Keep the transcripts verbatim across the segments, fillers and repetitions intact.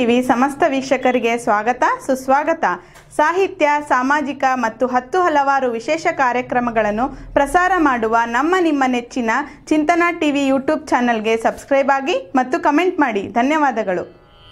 TV ಸಮಸ್ತ ವೀಕ್ಷಕರಿಗೆ ಸ್ವಾಗತ ಸುಸ್ವಾಗತ. ಸಾಹಿತ್ಯ, ಸಾಮಾಜಿಕ ಮತ್ತು ಹತ್ತು ಹಲವಾರು ವಿಶೇಷ ಕಾರ್ಯಕ್ರಮಗಳನ್ನು ಪ್ರಸಾರ ಮಾಡುವ ನಮ್ಮ ನಿಮ್ಮ ನೆಚ್ಚಿನ ಚಿಂತನಾ ಟಿವಿ ಯೂಟ್ಯೂಬ್ ಚಾನೆಲ್ಗೆ ಸಬ್ಸ್ಕ್ರೈಬ್ ಆಗಿ ಮತ್ತು ಕಮೆಂಟ್ ಮಾಡಿ. ಧನ್ಯವಾದಗಳು.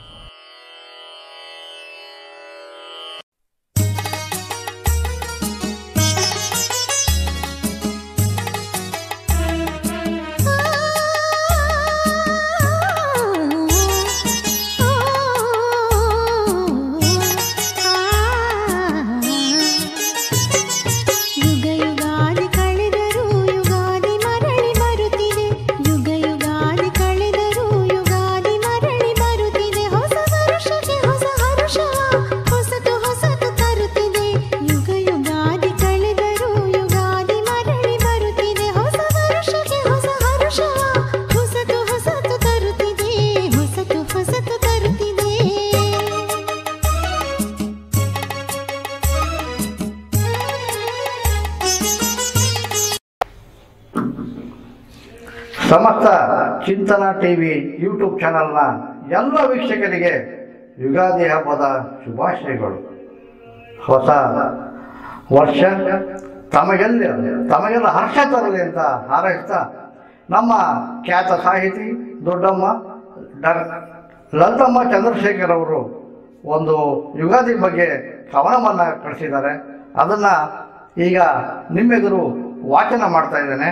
ಸಮಸ್ತ ಚಿಂತನಾ ಟಿವಿ ಯೂಟ್ಯೂಬ್ ಚಾನಲ್ನ ಎಲ್ಲ ವೀಕ್ಷಕರಿಗೆ ಯುಗಾದಿ ಹಬ್ಬದ ಶುಭಾಶಯಗಳು. ಹೊಸ ವರ್ಷ ತಮಗೆಲ್ಲ ತಮಗೆಲ್ಲ ಹರ್ಷ ತರಲಿ ಅಂತ ಹಾರೈಸ್ತಾ, ನಮ್ಮ ಖ್ಯಾತ ಸಾಹಿತಿ ದೊಡ್ಡಮ್ಮ ಡಾ ಲಲಿತಮ್ಮ ಚಂದ್ರಶೇಖರ್ ಅವರು ಒಂದು ಯುಗಾದಿ ಬಗ್ಗೆ ಕವನವನ್ನು ಕಳಿಸಿದ್ದಾರೆ. ಅದನ್ನು ಈಗ ನಿಮ್ಮೆದುರು ವಾಚನ ಮಾಡ್ತಾ ಇದ್ದೇನೆ.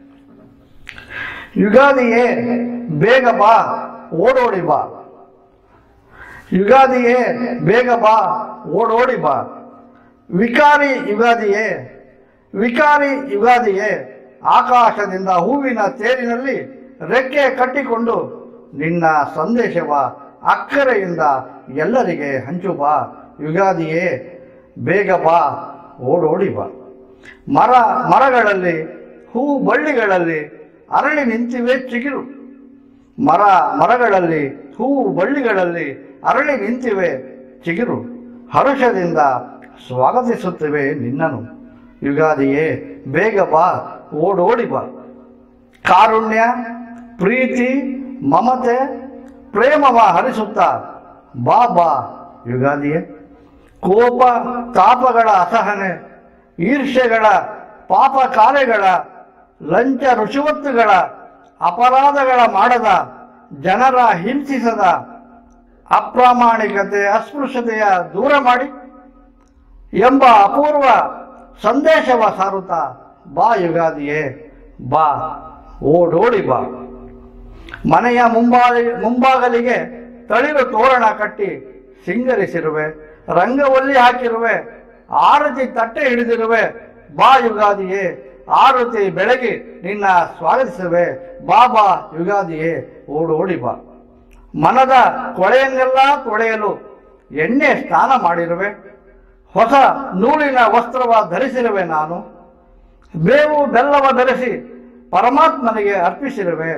ಯುಗಾದಿಯೇ ಬೇಗ ಬಾ ಓಡೋಡಿ ಬಾ, ಯುಗಾದಿಯೇ ಬೇಗ ಬಾ ಓಡೋಡಿ ಬಾ, ವಿಕಾರಿ ಯುಗಾದಿಯೇ ವಿಕಾರಿ ಯುಗಾದಿಯೇ ಆಕಾಶದಿಂದ ಹೂವಿನ ತೇರಿನಲ್ಲಿ ರೆಕ್ಕೆ ಕಟ್ಟಿಕೊಂಡು ನಿನ್ನ ಸಂದೇಶವ ಅಕ್ಕರೆಯಿಂದ ಎಲ್ಲರಿಗೆ ಹಂಚು ಬಾ, ಯುಗಾದಿಯೇ ಬೇಗ ಬಾ ಓಡೋಡಿ ಬಾ. ಮರ ಮರಗಳಲ್ಲಿ ಹೂ ಬಳ್ಳಿಗಳಲ್ಲಿ ಅರಳಿ ನಿಂತಿವೆ ಚಿಗುರು, ಮರ ಮರಗಳಲ್ಲಿ ಹೂವು ಬಳ್ಳಿಗಳಲ್ಲಿ ಅರಳಿ ನಿಂತಿವೆ ಚಿಗುರು, ಹರುಷದಿಂದ ಸ್ವಾಗತಿಸುತ್ತಿವೆ ನಿನ್ನನು, ಯುಗಾದಿಯೇ ಬೇಗ ಬಾ ಓಡೋಡಿ ಬಾ. ಕಾರುಣ್ಯ, ಪ್ರೀತಿ, ಮಮತೆ, ಪ್ರೇಮವ ಹರಿಸುತ್ತಾ ಬಾ ಬಾ ಯುಗಾದಿಯೇ. ಕೋಪ ತಾಪಗಳ ಅಸಹನೆ, ಈರ್ಷ್ಯೆಗಳ ಪಾಪ ಕಾರ್ಯಗಳ, ಲಂಚ ರುಷವತ್ತುಗಳ ಅಪರಾಧಗಳ ಮಾಡದ, ಜನರ ಹಿಂಸಿಸದ, ಅಪ್ರಾಮಾಣಿಕತೆ ಅಸ್ಪೃಶ್ಯತೆಯ ದೂರ ಮಾಡಿ ಎಂಬ ಅಪೂರ್ವ ಸಂದೇಶವ ಸಾರುತ್ತಾ ಬಾ ಯುಗಾದಿಯೇ ಬಾ ಓಡೋಡಿ ಬಾ. ಮನೆಯ ಮುಂಬಾಗಿ ಮುಂಬಾಗಲಿಗೆ ತಳಿರು ತೋರಣ ಕಟ್ಟಿ ಸಿಂಗರಿಸಿರುವೆ, ರಂಗವಲ್ಲಿ ಹಾಕಿರುವೆ, ಆರತಿ ತಟ್ಟೆ ಹಿಡಿದಿರುವೆ, ಬಾ ಯುಗಾದಿಯೇ ಆರತಿ ಬೆಳಗಿ ನಿನ್ನ ಸ್ವಾಗತಿಸುವೆ, ಬಾಬಾ ಯುಗಾದಿಯೇ ಓಡೋಡಿ ಬಾ. ಮನದ ಕೊಳೆಯನ್ನೆಲ್ಲ ತೊಳೆಯಲು ಎಣ್ಣೆ ಸ್ನಾನ ಮಾಡಿರುವೆ, ಹೊಸ ನೂಲಿನ ವಸ್ತ್ರವ ಧರಿಸಿರುವೆ ನಾನು, ಬೇವು ಬೆಲ್ಲವ ಧರಿಸಿ ಪರಮಾತ್ಮನಿಗೆ ಅರ್ಪಿಸಿರುವೆ,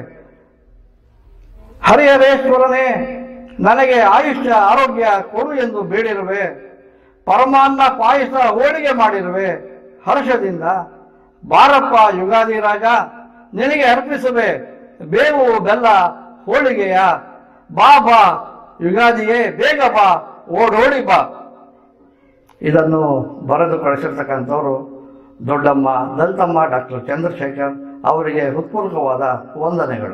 ಹರಿಹರೇಶ್ವರನೇ ನನಗೆ ಆಯುಷ್ಯ ಆರೋಗ್ಯ ಕೊಡು ಎಂದು ಬೇಡಿರುವೆ, ಪರಮಾನ್ನ ಪಾಯಸ ಹೋಳಿಗೆ ಮಾಡಿರುವೆ ಹರ್ಷದಿಂದ, ಬಾರಪ್ಪ ಯುಗಾದಿ ರಾಜ ನಿನಗೆ ಅರ್ಪಿಸುವೆ ಬೇವು ಬೆಲ್ಲ ಹೋಳಿಗೆಯ, ಬಾ ಬಾ ಯುಗಾದಿಯೇ ಬೇಗ ಬಾ ಓಡೋಡಿ ಬಾ. ಇದನ್ನು ಬರೆದು ಕಳಿಸಿರ್ತಕ್ಕಂಥವರು ದೊಡ್ಡಮ್ಮ ಲಲಿತಮ್ಮ ಡಾಕ್ಟರ್ ಚಂದ್ರಶೇಖರ್ ಅವರಿಗೆ ಹೃತ್ಪೂರ್ವಕವಾದ ವಂದನೆಗಳು.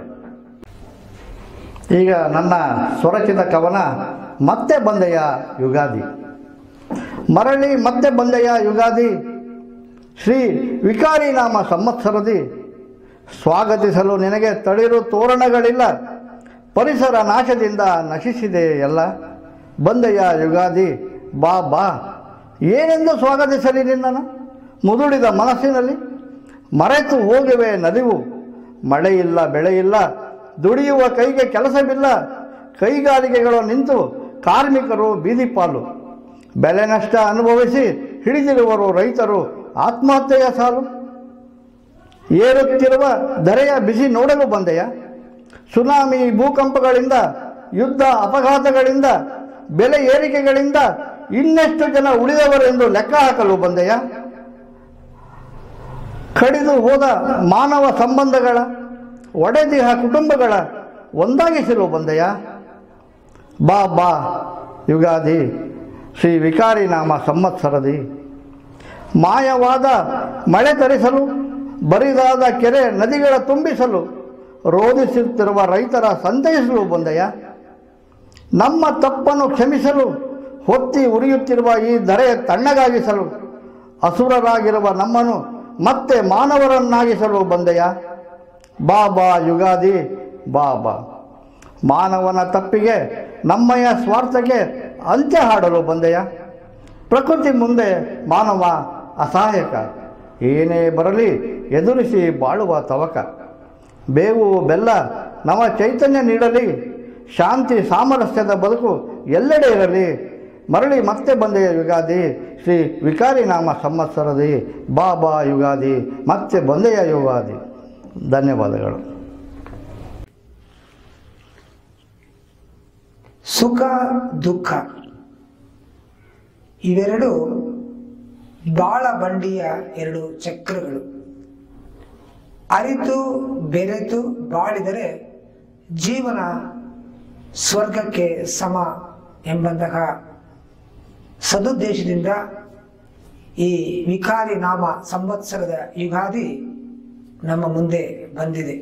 ಈಗ ನನ್ನ ಸ್ವರಚಿತ ಕವನ ಮತ್ತೆ ಬಂದೆಯ ಯುಗಾದಿ. ಮರಳಿ ಮತ್ತೆ ಬಂದೆಯ ಯುಗಾದಿ, ಶ್ರೀ ವಿಕಾರಿ ನಾಮ ಸಂವತ್ಸರದಿ, ಸ್ವಾಗತಿಸಲು ನಿನಗೆ ತಳಿರು ತೋರಣಗಳಿಲ್ಲ, ಪರಿಸರ ನಾಶದಿಂದ ನಶಿಸಿದೆ ಎಲ್ಲ, ಬಂದೆಯ ಯುಗಾದಿ ಬಾ ಬಾ, ಏನೆಂದು ಸ್ವಾಗತಿಸಲಿ ನಿನ್ನನ್ನು ಮುದುಡಿದ ಮನಸ್ಸಿನಲ್ಲಿ, ಮರೆತು ಹೋಗಿವೆ ನಲಿವು, ಮಳೆಯಿಲ್ಲ ಬೆಳೆಯಿಲ್ಲ, ದುಡಿಯುವ ಕೈಗೆ ಕೆಲಸವಿಲ್ಲ, ಕೈಗಾರಿಕೆಗಳು ನಿಂತು ಕಾರ್ಮಿಕರು ಬೀದಿ ಪಾಲು, ಬೆಲೆ ನಷ್ಟ ಅನುಭವಿಸಿ ಹಿಡಿದಿರುವರು ರೈತರು ಆತ್ಮಹತ್ಯೆಯ ಸಾಲು, ಏರುತ್ತಿರುವ ಧರೆಯ ಬಿಸಿ ನೋಡಲು ಬಂದೆಯ, ಸುನಾಮಿ ಭೂಕಂಪಗಳಿಂದ ಯುದ್ಧ ಅಪಘಾತಗಳಿಂದ ಬೆಲೆ ಏರಿಕೆಗಳಿಂದ ಇನ್ನೆಷ್ಟು ಜನ ಉಳಿದವರೆಂದು ಲೆಕ್ಕ ಹಾಕಲು ಬಂದೆಯ, ಕಡಿದು ಹೋದ ಮಾನವ ಸಂಬಂಧಗಳ ಒಡೆದಿಹ ಕುಟುಂಬಗಳ ಒಂದಾಗಿಸಲು ಬಂದೆಯ, ಬಾ ಬಾ ಯುಗಾದಿ ಶ್ರೀ ವಿಕಾರಿ ನಾಮ ಸಂವತ್ಸರದಿ. ಮಾಯವಾದ ಮಳೆ ತರಿಸಲು, ಬರಿದಾದ ಕೆರೆ ನದಿಗಳ ತುಂಬಿಸಲು, ರೋಧಿಸುತ್ತಿರುವ ರೈತರ ಸಂತೈಸಲು ಬಂದೆಯ. ನಮ್ಮ ತಪ್ಪನ್ನು ಕ್ಷಮಿಸಲು, ಹೊತ್ತಿ ಉರಿಯುತ್ತಿರುವ ಈ ಧರೆ ತಣ್ಣಗಾಗಿಸಲು, ಅಸುರರಾಗಿರುವ ನಮ್ಮನ್ನು ಮತ್ತೆ ಮಾನವರನ್ನಾಗಿಸಲು ಬಂದೆಯ. ಬಾ ಬಾ ಯುಗಾದಿ ಬಾ ಬಾ. ಮಾನವನ ತಪ್ಪಿಗೆ, ನಮ್ಮಯ ಸ್ವಾರ್ಥಕ್ಕೆ ಅಂತ್ಯ ಹಾಡಲು ಬಂದೆಯ. ಪ್ರಕೃತಿ ಮುಂದೆ ಮಾನವ ಅಸಹಾಯಕ, ಏನೇ ಬರಲಿ ಎದುರಿಸಿ ಬಾಳುವ ತವಕ. ಬೇವು ಬೆಲ್ಲ ನವ ಚೈತನ್ಯ ನೀಡಲಿ, ಶಾಂತಿ ಸಾಮರಸ್ಯದ ಬದುಕು ಎಲ್ಲೆಡೆ ಇರಲಿ. ಮರಳಿ ಮತ್ತೆ ಬಂದೆಯ ಯುಗಾದಿ ಶ್ರೀ ವಿಕಾರಿ ನಾಮ ಸಂವತ್ಸರದಿ. ಬಾ ಬಾ ಯುಗಾದಿ ಮತ್ತೆ ಬಂದೆಯ ಯುಗಾದಿ. ಧನ್ಯವಾದಗಳು. ಸುಖ ದುಃಖ ಇವೆರಡು ಬಾಳ ಬಂಡಿಯ ಎರಡು ಚಕ್ರಗಳು. ಅರಿತು ಬೆರೆತು ಬಾಳಿದರೆ ಜೀವನ ಸ್ವರ್ಗಕ್ಕೆ ಸಮ ಎಂಬಂತಹ ಸದುದ್ದೇಶದಿಂದ ಈ ವಿಕಾರಿ ನಾಮ ಸಂವತ್ಸರದ ಯುಗಾದಿ ನಮ್ಮ ಮುಂದೆ ಬಂದಿದೆ.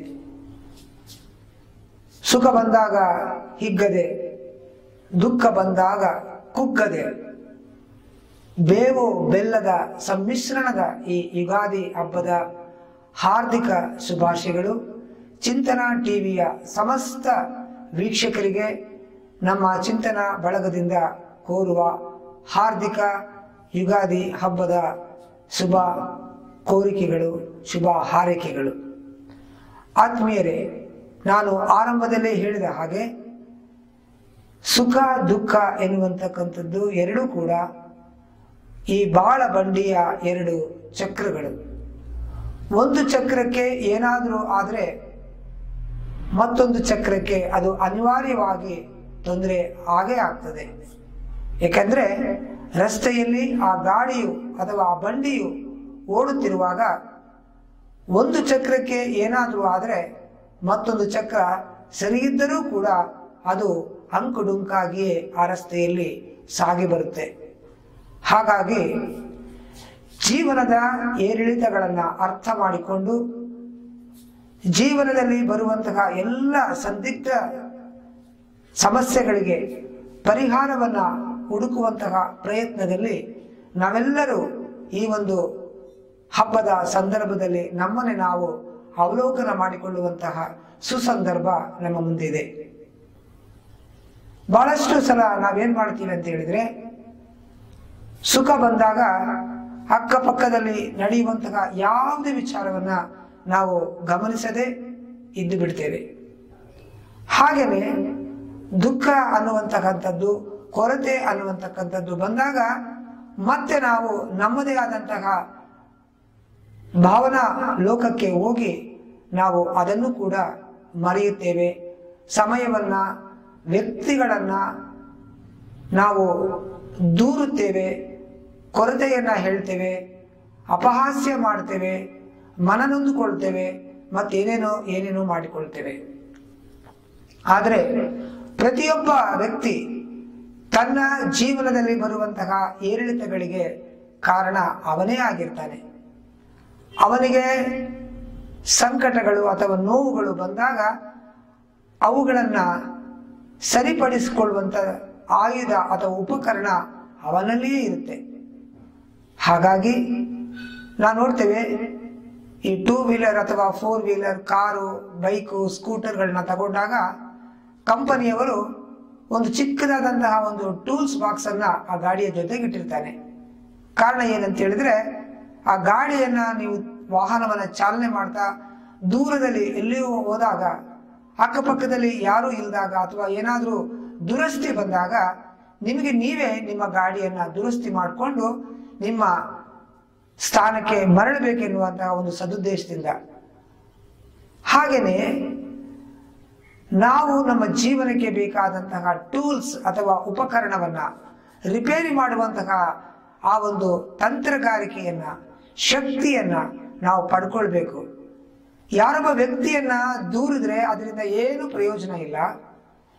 ಸುಖ ಬಂದಾಗ ಹಿಗ್ಗದೆ, ದುಃಖ ಬಂದಾಗ ಕುಗ್ಗದೆ, ಬೇವು ಬೆಲ್ಲದ ಸಮ್ಮಿಶ್ರಣದ ಈ ಯುಗಾದಿ ಹಬ್ಬದ ಹಾರ್ದಿಕ ಶುಭಾಶಯಗಳು. ಚಿಂತನ ಟಿವಿಯ ಸಮಸ್ತ ವೀಕ್ಷಕರಿಗೆ ನಮ್ಮ ಚಿಂತನ ಬಳಗದಿಂದ ಕೋರುವ ಹಾರ್ದಿಕ ಯುಗಾದಿ ಹಬ್ಬದ ಶುಭ ಕೋರಿಕೆಗಳು, ಶುಭ ಹಾರೈಕೆಗಳು. ಆತ್ಮೀಯರೇ, ನಾನು ಆರಂಭದಲ್ಲೇ ಹೇಳಿದ ಹಾಗೆ ಸುಖ ದುಃಖ ಎನ್ನುವಂತಕ್ಕಂಥದ್ದು ಎರಡೂ ಕೂಡ ಈ ಬಾಳ ಬಂಡಿಯ ಎರಡು ಚಕ್ರಗಳು. ಒಂದು ಚಕ್ರಕ್ಕೆ ಏನಾದರೂ ಆದರೆ ಮತ್ತೊಂದು ಚಕ್ರಕ್ಕೆ ಅದು ಅನಿವಾರ್ಯವಾಗಿ ತೊಂದರೆ ಆಗೇ ಆಗ್ತದೆ. ಏಕೆಂದರೆ ರಸ್ತೆಯಲ್ಲಿ ಆ ಗಾಡಿಯು ಅಥವಾ ಆ ಬಂಡಿಯು ಓಡುತ್ತಿರುವಾಗ ಒಂದು ಚಕ್ರಕ್ಕೆ ಏನಾದರೂ ಆದರೆ ಮತ್ತೊಂದು ಚಕ್ರ ಸರಿಯಿದ್ದರೂ ಕೂಡ ಅದು ಅಂಕುಡುಂಕಾಗಿಯೇ ಆ ರಸ್ತೆಯಲ್ಲಿ ಸಾಗಿ ಬರುತ್ತೆ. ಹಾಗಾಗಿ ಜೀವನದ ಏರಿಳಿತಗಳನ್ನು ಅರ್ಥ ಮಾಡಿಕೊಂಡು ಜೀವನದಲ್ಲಿ ಬರುವಂತಹ ಎಲ್ಲ ಸಂದಿಗ್ಧ ಸಮಸ್ಯೆಗಳಿಗೆ ಪರಿಹಾರವನ್ನ ಹುಡುಕುವಂತಹ ಪ್ರಯತ್ನದಲ್ಲಿ ನಾವೆಲ್ಲರೂ ಈ ಒಂದು ಹಬ್ಬದ ಸಂದರ್ಭದಲ್ಲಿ ನಮ್ಮನ್ನೇ ನಾವು ಅವಲೋಕನ ಮಾಡಿಕೊಳ್ಳುವಂತಹ ಸುಸಂದರ್ಭ ನಮ್ಮ ಮುಂದಿದೆ. ಬಹಳಷ್ಟು ಸಲ ನಾವೇನ್ ಮಾಡ್ತೀವಿ ಅಂತ ಹೇಳಿದ್ರೆ, ಸುಖ ಬಂದಾಗ ಅಕ್ಕಪಕ್ಕದಲ್ಲಿ ನಡೆಯುವಂತಹ ಯಾವುದೇ ವಿಚಾರವನ್ನ ನಾವು ಗಮನಿಸದೆ ಇದ್ದು ಬಿಡ್ತೇವೆ. ಹಾಗೇನೆ ದುಃಖ ಅನ್ನುವಂತಕ್ಕಂಥದ್ದು, ಕೊರತೆ ಅನ್ನುವಂತಕ್ಕಂಥದ್ದು ಬಂದಾಗ ಮತ್ತೆ ನಾವು ನಮ್ಮದೇ ಆದಂತಹ ಭಾವನಾ ಲೋಕಕ್ಕೆ ಹೋಗಿ ನಾವು ಅದನ್ನು ಕೂಡ ಮರೆಯುತ್ತೇವೆ. ಸಮಯವನ್ನ, ವ್ಯಕ್ತಿಗಳನ್ನ ನಾವು ದೂರುತ್ತೇವೆ, ಕೊರತೆಯನ್ನ ಹೇಳ್ತೇವೆ, ಅಪಹಾಸ್ಯ ಮಾಡ್ತೇವೆ, ಮನನೊಂದುಕೊಳ್ತೇವೆ, ಮತ್ತೇನೇನೋ ಏನೇನೋ ಮಾಡಿಕೊಳ್ತೇವೆ. ಆದರೆ ಪ್ರತಿಯೊಬ್ಬ ವ್ಯಕ್ತಿ ತನ್ನ ಜೀವನದಲ್ಲಿ ಬರುವಂತಹ ಏರಿಳಿತಗಳಿಗೆ ಕಾರಣ ಅವನೇ ಆಗಿರ್ತಾನೆ. ಅವನಿಗೆ ಸಂಕಟಗಳು ಅಥವಾ ನೋವುಗಳು ಬಂದಾಗ ಅವುಗಳನ್ನ ಸರಿಪಡಿಸಿಕೊಳ್ಳುವಂತ ಆಯುಧ ಅಥವಾ ಉಪಕರಣ ಅವನಲ್ಲಿಯೇ ಇರುತ್ತೆ. ಹಾಗಾಗಿ ನಾವು ನೋಡ್ತೇವೆ, ಈ ಟೂ ವೀಲರ್ ಅಥವಾ ಫೋರ್ ವೀಲರ್, ಕಾರು, ಬೈಕು, ಸ್ಕೂಟರ್ಗಳನ್ನ ತಗೊಂಡಾಗ ಕಂಪನಿಯವರು ಒಂದು ಚಿಕ್ಕದಾದಂತಹ ಒಂದು ಟೂಲ್ಸ್ ಬಾಕ್ಸ್ ಅನ್ನ ಆ ಗಾಡಿಯ ಜೊತೆಗೆ ಇಟ್ಟಿರ್ತಾನೆ. ಕಾರಣ ಏನಂತ ಹೇಳಿದ್ರೆ, ಆ ಗಾಡಿಯನ್ನ ನೀವು ವಾಹನವನ್ನ ಚಾಲನೆ ಮಾಡ್ತಾ ದೂರದಲ್ಲಿ ಎಲ್ಲಿಯೂ ಹೋದಾಗ, ಅಕ್ಕಪಕ್ಕದಲ್ಲಿ ಯಾರೂ ಇಲ್ದಾಗ ಅಥವಾ ಏನಾದ್ರೂ ದುರಸ್ತಿ ಬಂದಾಗ ನಿಮಗೆ ನೀವೇ ನಿಮ್ಮ ಗಾಡಿಯನ್ನ ದುರಸ್ತಿ ಮಾಡಿಕೊಂಡು ನಿಮ್ಮ ಸ್ಥಾನಕ್ಕೆ ಮರಳಬೇಕೆನ್ನುವಂತಹ ಒಂದು ಸದುದ್ದೇಶದಿಂದ. ಹಾಗೇನೆ ನಾವು ನಮ್ಮ ಜೀವನಕ್ಕೆ ಬೇಕಾದಂತಹ ಟೂಲ್ಸ್ ಅಥವಾ ಉಪಕರಣವನ್ನ ರಿಪೇರಿ ಮಾಡುವಂತಹ ಆ ಒಂದು ತಂತ್ರಗಾರಿಕೆಯನ್ನ, ಶಕ್ತಿಯನ್ನ ನಾವು ಪಡ್ಕೊಳ್ಬೇಕು. ಯಾರೊಬ್ಬ ವ್ಯಕ್ತಿಯನ್ನ ದೂರಿದ್ರೆ ಅದರಿಂದ ಏನು ಪ್ರಯೋಜನ ಇಲ್ಲ.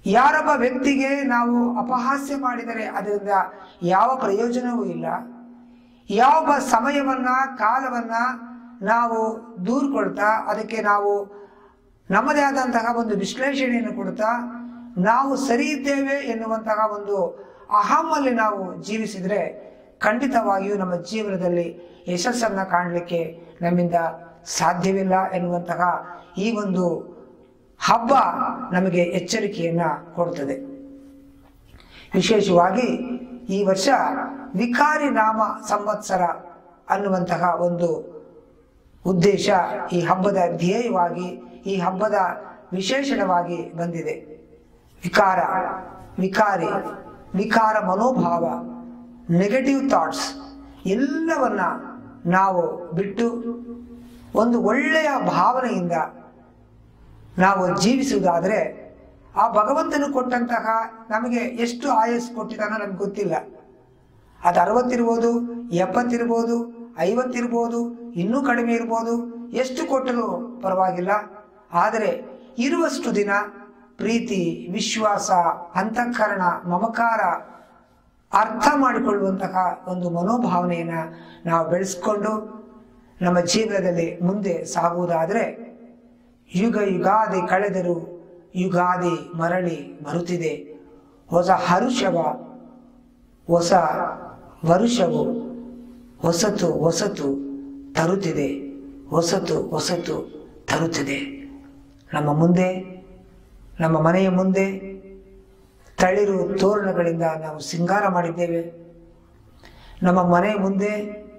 ಯಾರೊಬ್ಬ ವ್ಯಕ್ತಿಗೆ ನಾವು ಅಪಹಾಸ್ಯ ಮಾಡಿದರೆ ಅದರಿಂದ ಯಾವ ಪ್ರಯೋಜನವೂ ಇಲ್ಲ. ಯಾವ ಸಮಯವನ್ನ ಕಾಲವನ್ನ ನಾವು ದೂರ್ಕೊಳ್ತಾ ಅದಕ್ಕೆ ನಾವು ನಮ್ಮದೇ ಆದಂತಹ ಒಂದು ವಿಶ್ಲೇಷಣೆಯನ್ನು ಕೊಡ್ತಾ ನಾವು ಸರಿ ಇದ್ದೇವೆ ಎನ್ನುವಂತಹ ಒಂದು ಅಹಮ್ಮಲ್ಲಿ ನಾವು ಜೀವಿಸಿದ್ರೆ ಖಂಡಿತವಾಗಿಯೂ ನಮ್ಮ ಜೀವನದಲ್ಲಿ ಯಶಸ್ಸನ್ನ ಕಾಣಲಿಕ್ಕೆ ನಮ್ಮಿಂದ ಸಾಧ್ಯವಿಲ್ಲ ಎನ್ನುವಂತಹ ಈ ಒಂದು ಹಬ್ಬ ನಮಗೆ ಎಚ್ಚರಿಕೆಯನ್ನ ಕೊಡುತ್ತದೆ. ವಿಶೇಷವಾಗಿ ಈ ವರ್ಷ ವಿಕಾರಿ ನಾಮ ಸಂವತ್ಸರ ಅನ್ನುವಂತಹ ಒಂದು ಉದ್ದೇಶ ಈ ಹಬ್ಬದ ಧ್ಯೇಯವಾಗಿ, ಈ ಹಬ್ಬದ ವಿಶೇಷಣವಾಗಿ ಬಂದಿದೆ. ವಿಕಾರ, ವಿಕಾರಿ, ವಿಕಾರ ಮನೋಭಾವ, ನೆಗೆಟಿವ್ ಥಾಟ್ಸ್ ಎಲ್ಲವನ್ನ ನಾವು ಬಿಟ್ಟು ಒಂದು ಒಳ್ಳೆಯ ಭಾವನೆಯಿಂದ ನಾವು ಜೀವಿಸುವುದಾದರೆ ಆ ಭಗವಂತನು ಕೊಟ್ಟಂತಹ ನಮಗೆ ಎಷ್ಟು ಆಯಸ್ಸು ಕೊಟ್ಟಿದ್ದಾನೋ ನಮ್ಗೆ ಗೊತ್ತಿಲ್ಲ. ಅದು ಅರವತ್ತಿರ್ಬೋದು, ಎಪ್ಪತ್ತಿರ್ಬೋದು, ಐವತ್ತಿರ್ಬೋದು, ಇನ್ನೂ ಕಡಿಮೆ ಇರ್ಬೋದು, ಎಷ್ಟು ಕೊಟ್ಟರೂ ಪರವಾಗಿಲ್ಲ. ಆದರೆ ಇರುವಷ್ಟು ದಿನ ಪ್ರೀತಿ, ವಿಶ್ವಾಸ, ಅಂತಃಕರಣ, ಮಮಕಾರ ಅರ್ಥ ಮಾಡಿಕೊಳ್ಳುವಂತಹ ಒಂದು ಮನೋಭಾವನೆಯನ್ನ ನಾವು ಬೆಳೆಸ್ಕೊಂಡು ನಮ್ಮ ಜೀವನದಲ್ಲಿ ಮುಂದೆ ಸಾಗುವುದಾದರೆ ಯುಗ ಯುಗಾದಿ ಕಳೆದರೂ ಯುಗಾದಿ ಮರಳಿ ಬರುತ್ತಿದೆ. ಹೊಸ ಹರುಷವ, ಹೊಸ ವರುಷವು ಹೊಸತು ಹೊಸತು ತರುತ್ತಿದೆ, ಹೊಸತು ಹೊಸತು ತರುತ್ತಿದೆ. ನಮ್ಮ ಮುಂದೆ, ನಮ್ಮ ಮನೆಯ ಮುಂದೆ ತಳಿರು ತೋರಣಗಳಿಂದ ನಾವು ಸಿಂಗಾರ ಮಾಡಿದ್ದೇವೆ. ನಮ್ಮ ಮನೆಯ ಮುಂದೆ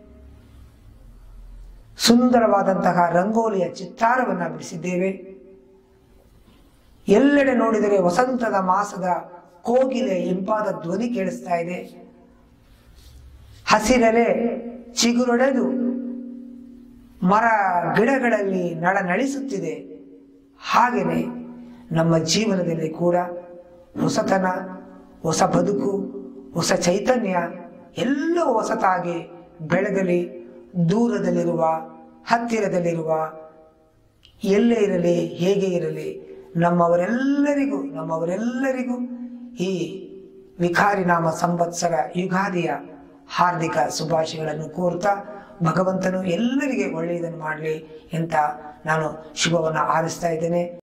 ಸುಂದರವಾದಂತಹ ರಂಗೋಲಿಯ ಚಿತ್ತಾರವನ್ನು ಬಿಡಿಸಿದ್ದೇವೆ. ಎಲ್ಲೆಡೆ ನೋಡಿದರೆ ವಸಂತದ ಮಾಸದ ಕೋಗಿಲೆ ಇಂಪಾದ ಧ್ವನಿ ಕೇಳಿಸ್ತಾ ಇದೆ. ಹಸಿರೆಲೆ ಚಿಗುರೊಡೆದು ಮರ ಗಿಡಗಳಲ್ಲಿ ನಳನಳಿಸುತ್ತಿದೆ. ಹಾಗೆಯೇ ನಮ್ಮ ಜೀವನದಲ್ಲಿ ಕೂಡ ಹೊಸತನ, ಹೊಸ ಬದುಕು, ಹೊಸ ಚೈತನ್ಯ ಎಲ್ಲವೂ ಹೊಸತಾಗಿ ಬೆಳೆದಲಿ. ದೂರದಲ್ಲಿರುವ, ಹತ್ತಿರದಲ್ಲಿರುವ, ಎಲ್ಲೇ ಇರಲಿ, ಹೇಗೆ ಇರಲಿ, ನಮ್ಮವರೆಲ್ಲರಿಗೂ ನಮ್ಮವರೆಲ್ಲರಿಗೂ ಈ ವಿಕಾರಿ ನಾಮ ಸಂವತ್ಸರ ಯುಗಾದಿಯ ಹಾರ್ದಿಕ ಶುಭಾಶಯಗಳನ್ನು ಕೋರ್ತಾ ಭಗವಂತನು ಎಲ್ಲರಿಗೆ ಒಳ್ಳೆಯದನ್ನು ಮಾಡಲಿ ಅಂತ ನಾನು ಶುಭವನ್ನು ಹಾರೈಸ್ತಾ ಇದ್ದೇನೆ.